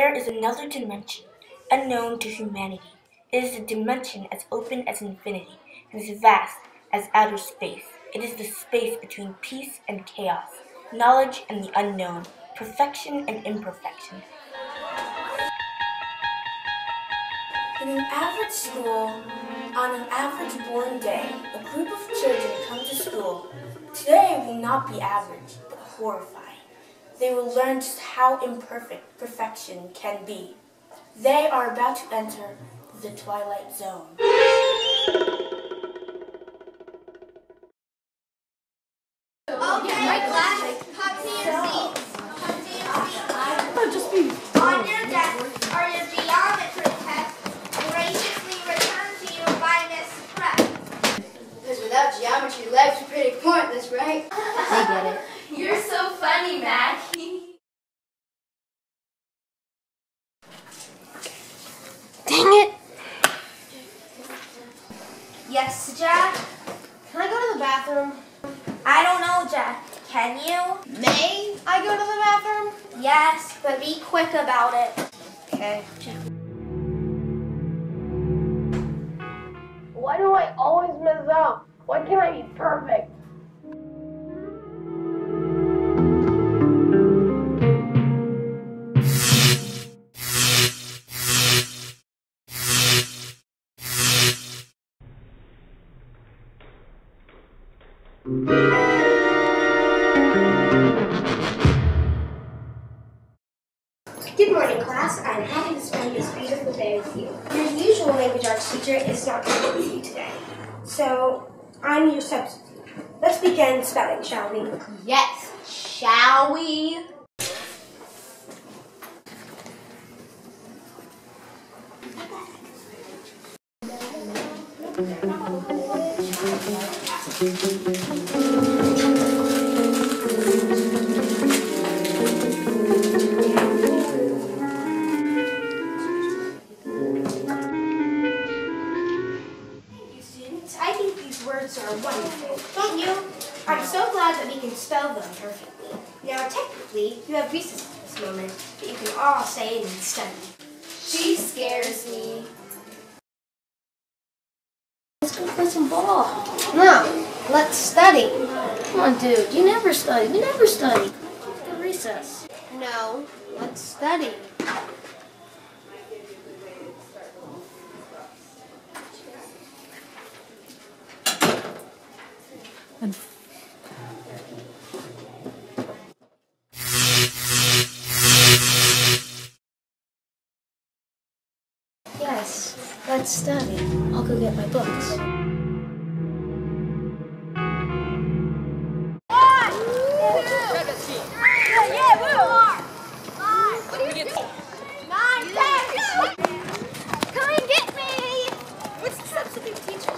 There is another dimension, unknown to humanity. It is a dimension as open as infinity, and as vast as outer space. It is the space between peace and chaos, knowledge and the unknown, perfection and imperfection. In an average school, on an average born day, a group of children come to school. Today will not be average, but horrifying. They will learn just how imperfect perfection can be. They are about to enter the Twilight Zone. Okay, class, come to your seats. Come to your seats. On your desk are your geometry tests, graciously returned to you by Miss Prep. Because without geometry, life's pretty pointless, right? I get it. You're so funny, Maggie. Dang it! Yes, Jack? Can I go to the bathroom? I don't know, Jack. Can you? May I go to the bathroom? Yes, but be quick about it. Okay. Why do I always mess up? Why can't I be perfect? Good morning, class. I'm happy to spend this beautiful day with you. Your usual language arts teacher is not going to be with you today, so I'm your substitute. Let's begin spelling, shall we? Yes. Shall we? I think these words are wonderful. Don't you? I'm so glad that we can spell them perfectly. Now, technically, you have recess at this moment, but you can all stay in and study. She scares me. Let's go play some ball. No, let's study. Come on, dude. You never study. We never study. Go recess. No, let's study. Yes, let's study. I'll go get my books. Come and get me! What's the substitute teacher?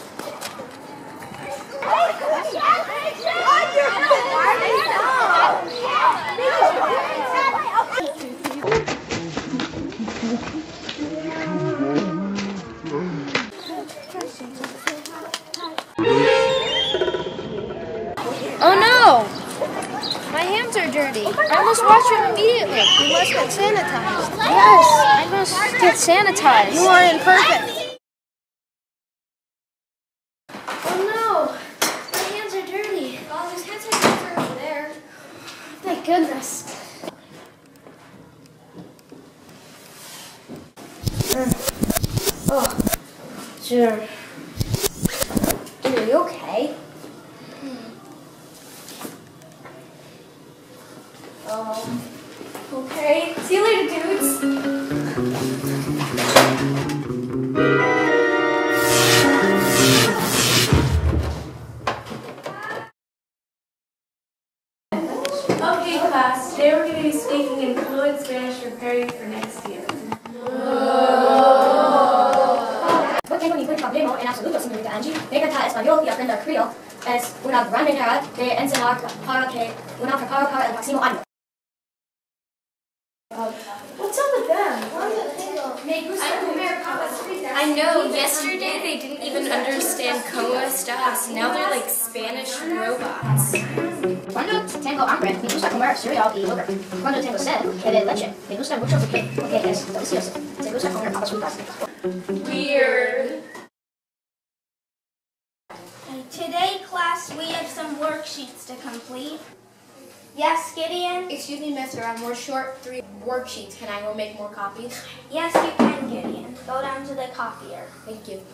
Oh no! My hands are dirty. I must wash them immediately. You must get sanitized. Yes, I must get sanitized. You are imperfect. Oh no! My hands are dirty. Oh, there's hand sanitizer over there. Thank goodness. Oh, sure. Are you okay? Okay. See you later, dudes. Okay, class. Today we're going to be speaking in fluent Spanish, preparing for next year. ¿Por qué ningún problema en absoluto, señorita Angie? Venga español y aprender criollo es una gran manera de enseñar para que una prepara para el próximo año. What's up with them? I know, yesterday they didn't even understand como estas. Now they're like Spanish robots. Cuando tengo hambre, me gusta comer cereal y yogurt. Cuando tengo sed, bebe leche. Me gusta mucho porque es delicioso. Me gusta comer papas fritas. Weird. Today, class, we have some worksheets to complete. Yes, Gideon? Excuse me, mister, I'm more short 3 worksheets. Can I go make more copies? Yes, you can, Gideon. Go down to the copier. Thank you.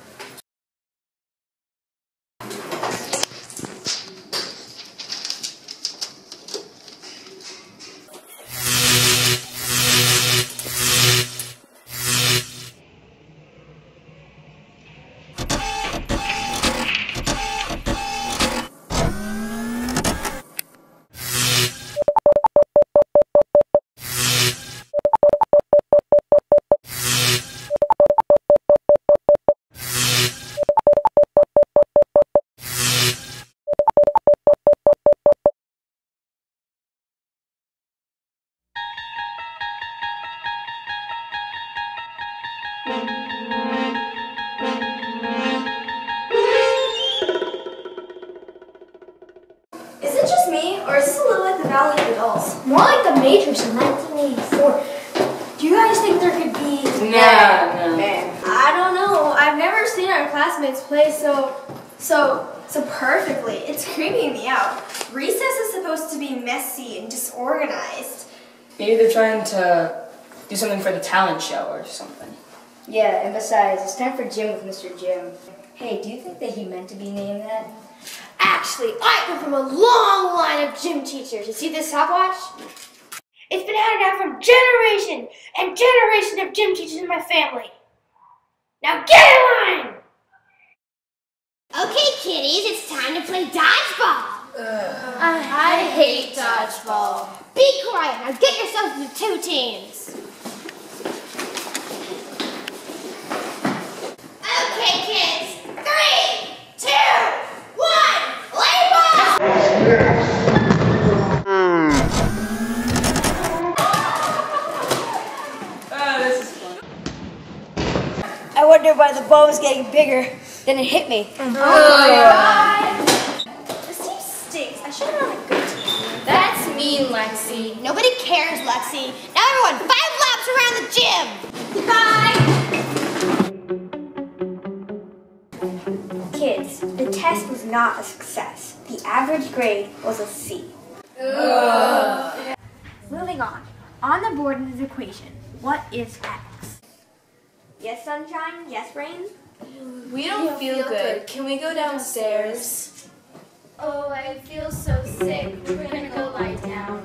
Is it just me, or is this a little like the Valley of the Dolls? More like the Matrix in 1984. Do you guys think there could be... No. I don't know. I've never seen our classmates play so perfectly. It's creeping me out. Recess is supposed to be messy and disorganized. Maybe they're trying to do something for the talent show or something. Yeah, and besides, it's time for gym with Mr. Jim. Hey, do you think that he meant to be named that? Actually, I come from a long line of gym teachers. You see this stopwatch? It's been handed down from generation and generation of gym teachers in my family. Now get in line! Okay, kiddies, it's time to play dodgeball. I hate dodgeball. Be quiet. Now get yourselves into 2 teams. Okay, kids. 3, 2, 1, play ball! This is fun. I wonder why the ball was getting bigger. Then it hit me. This team stinks. I should have been on a good team. That's mean, Lexi. Nobody cares, Lexi. Now everyone, 5 laps around the gym. Goodbye. Kids, the test was not a success. The average grade was a C. Moving on. On the board in this equation, what is x? Yes, sunshine. Yes, rain. We don't feel good. Can we go downstairs? Oh, I feel so sick. We're gonna go lie down.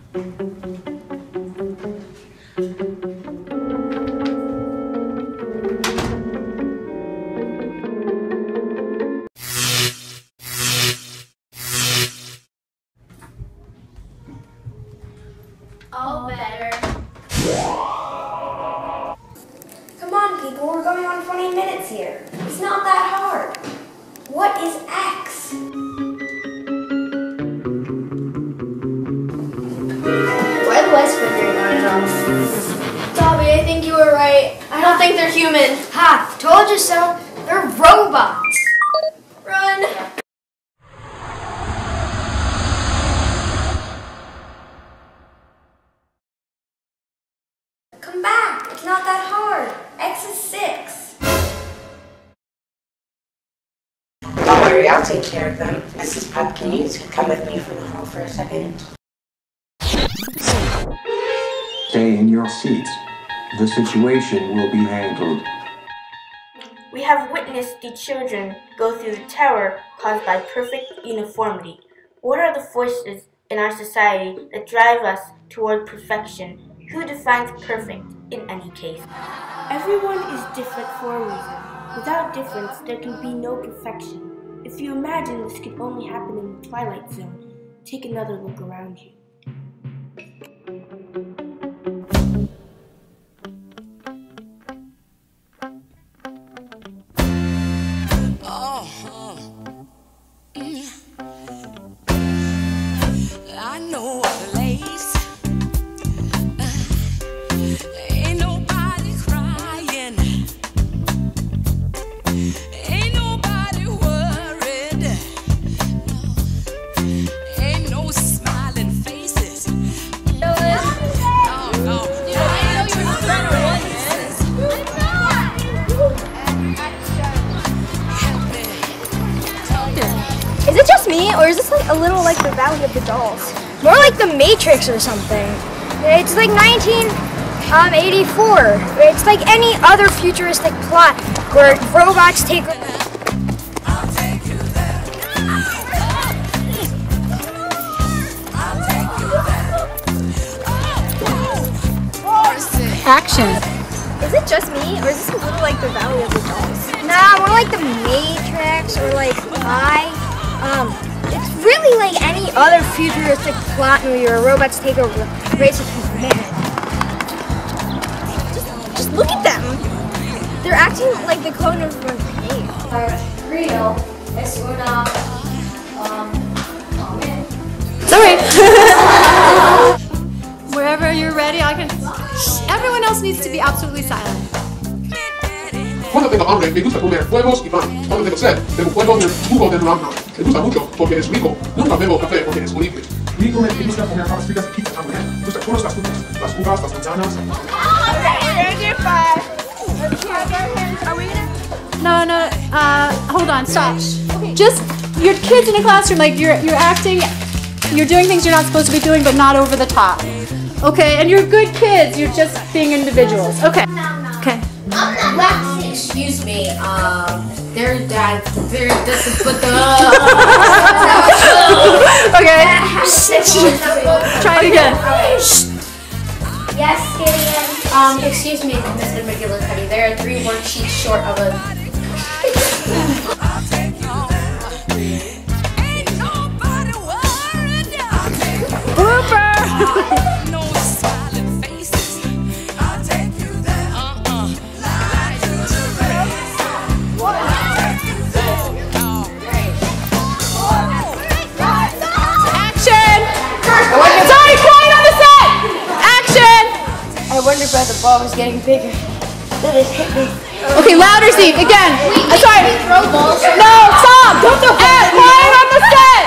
All better. Come on, people. We're going on 20 minutes here. It's not that hard. What is x? Why the lights flickering on and off? Dobby, I think you were right. I don't think they're human. Ha! Told you so. They're robots. Run. Come back. It's not that hard. X is 6. Don't worry, I'll take care of them. Mrs. Pup, can you come with me for the hall for a second? Stay in your seats. The situation will be handled. We have witnessed the children go through the terror caused by perfect uniformity. What are the forces in our society that drive us toward perfection? Who defines perfect in any case? Everyone is different for a reason. Without difference, there can be no perfection. If you imagine this could only happen in the Twilight Zone, take another look around you. I know a place is this like a little like the Valley of the Dolls? More like the Matrix or something. It's like 1984. It's like any other futuristic plot where robots take. Action. Is it just me, or is this a little like the Valley of the Dolls? Nah, more like the Matrix, or like it's really like any other futuristic plot movie where robots take over the race of humanity. Just look at them. They're acting like the clone of Greene. Greene es una Sorry. Wherever you're ready, I can. Everyone else needs to be absolutely silent. Cuando tengo hambre, me gusta comer huevos y pan. Cuando tengo sed, bebo jugo de naranja. Me gusta mucho porque es rico. Nunca bebo café porque es horrible. Me gusta comer papas fritas y pizza también. Me gusta todas las frutas, las uvas, las manzanas. No, hold on, stop. Just, your kids in a classroom, like you're acting, you're doing things you're not supposed to be doing, but not over the top. Okay, and you're good kids, you're just being individuals. Okay. Okay. Excuse me, their dad, this is what the... Okay. Try it again. Yes, Gideon. Excuse me, Mr. McGillicuddy, there are 3 worksheets short of a... I wonder if the ball was getting bigger. Then it hit me. Okay, louder, Steve. Again. I'm sorry. Throw balls. No, stop. Don't throw balls. Quiet on the set.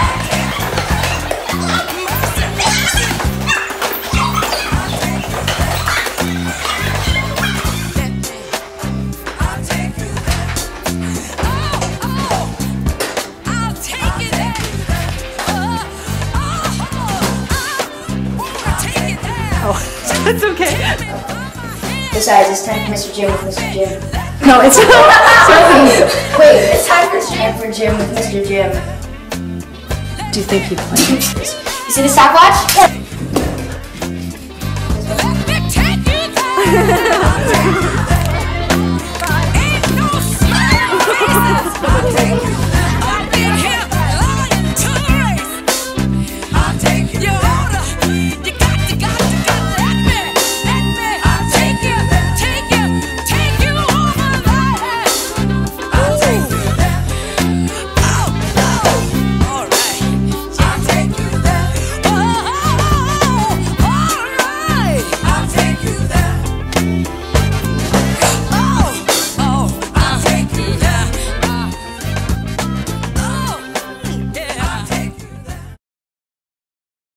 Oh, that's okay. Besides, it's time for Mr. Jim with Mr. Jim. No, it's Wait, it's time for Jim with Mr. Jim. Do you think he plays? You see the stopwatch?